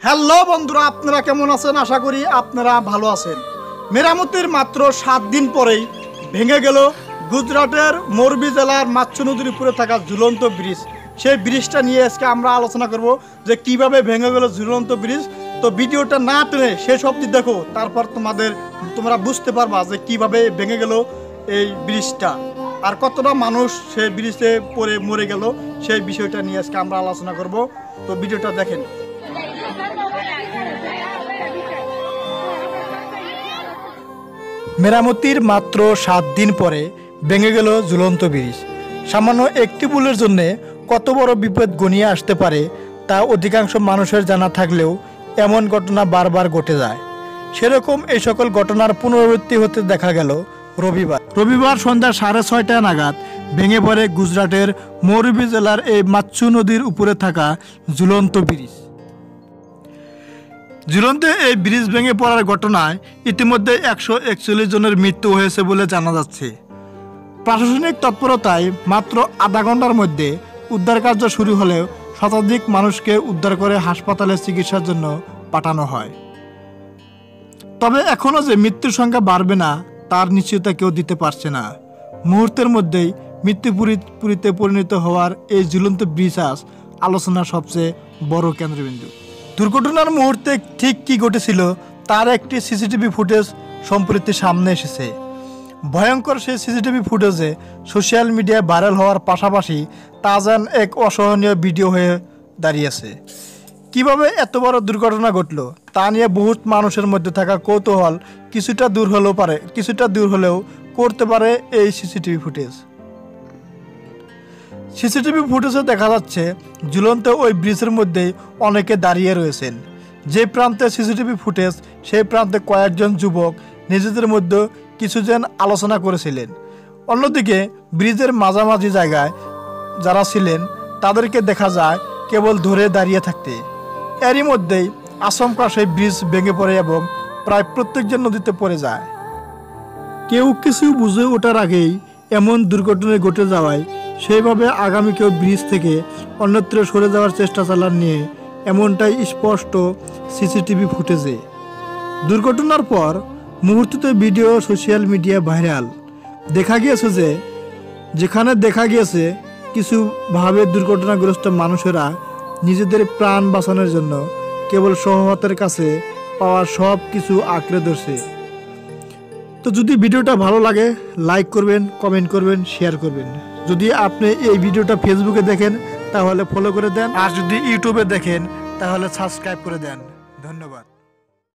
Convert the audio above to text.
Hello বন্ধুরা, আপনারা কেমন আছেন? আশা করি আপনারা ভালো আছেন। মেরামতির মাত্র 7 দিন পরেই ভেঙে গেল গুজরাটের মোরবি জেলার মাচ্ছু নদীর উপরে থাকা ঝুলন্ত ব্রিজ। সেই ব্রিজটা নিয়ে আজকে আমরা আলোচনা করব যে কিভাবে ভেঙে গেল ঝুলন্ত ব্রিজ। তো ভিডিওটা না টেনে শেষ অবধি দেখো, তারপর তোমরা বুঝতে পারবা যে কিভাবে ভেঙে গেল এই ব্রিজটা আর কতটা মানুষ সেই ব্রিজে পড়ে মরে গেল। সেই বিষয়টা নিয়ে আজকে আমরা আলোচনা করব। তো ভিডিওটা দেখেন। মেরামতির মাত্র 7 দিন পরে ভেঙে গেল ঝুলন্ত ব্রিজ। সামান্য একটি ভুলের জন্য কত বড় বিপদ ঘনিয়ে আসতে পারে তা অধিকাংশ মানুষের জানা থাকলেও এমন ঘটনা বারবার ঘটে যায়। সেরকম এই সকল ঘটনার পুনরাবৃত্তি হতে দেখা গেল রবিবার সন্ধ্যা 6:30 নাগাদ ভেঙে পড়ে গুজরাটের মোরবি জেলার এই মাচ্ছু নদীর উপরে থাকা ঝুলন্ত ব্রিজ। ঝুলন্ত এই ব্রিজ ভেঙে পড়ার ঘটনায় ইতিমধ্যে 141 জনের মৃত্যু হয়েছে বলে জানা যাচ্ছে। প্রশাসনিক তৎপরতায় মাত্র আধা ঘন্টার মধ্যে উদ্ধার কার্য শুরু হলেও শতাধিক মানুষকে উদ্ধার করে হাসপাতালে চিকিৎসার জন্য পাঠানো হয়। তবে এখনও যে মৃত্যুর সংখ্যা বাড়বে না তার নিশ্চয়তা কেউ দিতে পারছে না। মুহূর্তের মধ্যেই মৃত্যুপুরীতে পরিণত হওয়ার এই ঝুলন্ত ব্রিজ আজ আলোচনার সবচেয়ে বড় কেন্দ্রবিন্দু। দুর্ঘটনার মুহূর্তে ঠিক কী ঘটেছিল তার একটি সিসিটিভি ফুটেজ সম্প্রতি সামনে এসেছে। ভয়ঙ্কর সেই সিসিটিভি ফুটেজে সোশ্যাল মিডিয়ায় ভাইরাল হওয়ার পাশাপাশি তা যেন এক অসহনীয় ভিডিও হয়ে দাঁড়িয়েছে। কিভাবে এত বড় দুর্ঘটনা ঘটল তা নিয়ে বহুত মানুষের মধ্যে থাকা কৌতূহল কিছুটা দূর হলেও করতে পারে এই সিসিটিভি ফুটেজে দেখা যাচ্ছে ঝুলন্ত ওই ব্রিজের মধ্যেই অনেকে দাঁড়িয়ে রয়েছেন। যে প্রান্তে সিসিটিভি ফুটেজ সেই প্রান্তে কয়েকজন যুবক নিজেদের মধ্যে কিছু যেন আলোচনা করেছিলেন। অন্যদিকে ব্রিজের মাঝামাঝি জায়গায় যারা ছিলেন তাদেরকে দেখা যায় কেবল ধরে দাঁড়িয়ে থাকতে। এরই মধ্যেই আচমকা সেই ব্রিজ ভেঙে পড়ে এবং প্রায় প্রত্যেকজন নদীতে পড়ে যায়। কেউ কিছু বুঝে ওঠার আগেই এমন দুর্ঘটনা ঘটে যাওয়ায় সেইভাবে আগামী কেউ ব্রিজ থেকে অন্যত্র সরে যাওয়ার চেষ্টা চালান নিয়ে এমনটাই স্পষ্ট সিসিটিভি ফুটেজে। দুর্ঘটনার পর মুহূর্তে ভিডিও সোশ্যাল মিডিয়া ভাইরাল। যেখানে দেখা গিয়েছে কিছুভাবে দুর্ঘটনাগ্রস্ত মানুষেরা নিজেদের প্রাণ বাঁচানোর জন্য কেবল সহমতের কাছে পাওয়া সব কিছু আঁকড়ে ধরছে। তো যদি ভিডিওটা ভালো লাগে লাইক করবেন, কমেন্ট করবেন, শেয়ার করবেন। যদি আপনি এই ভিডিওটা ফেসবুকে দেখেন তাহলে ফলো করে দেন, আর যদি ইউটিউবে দেখেন তাহলে সাবস্ক্রাইব করে দেন। ধন্যবাদ।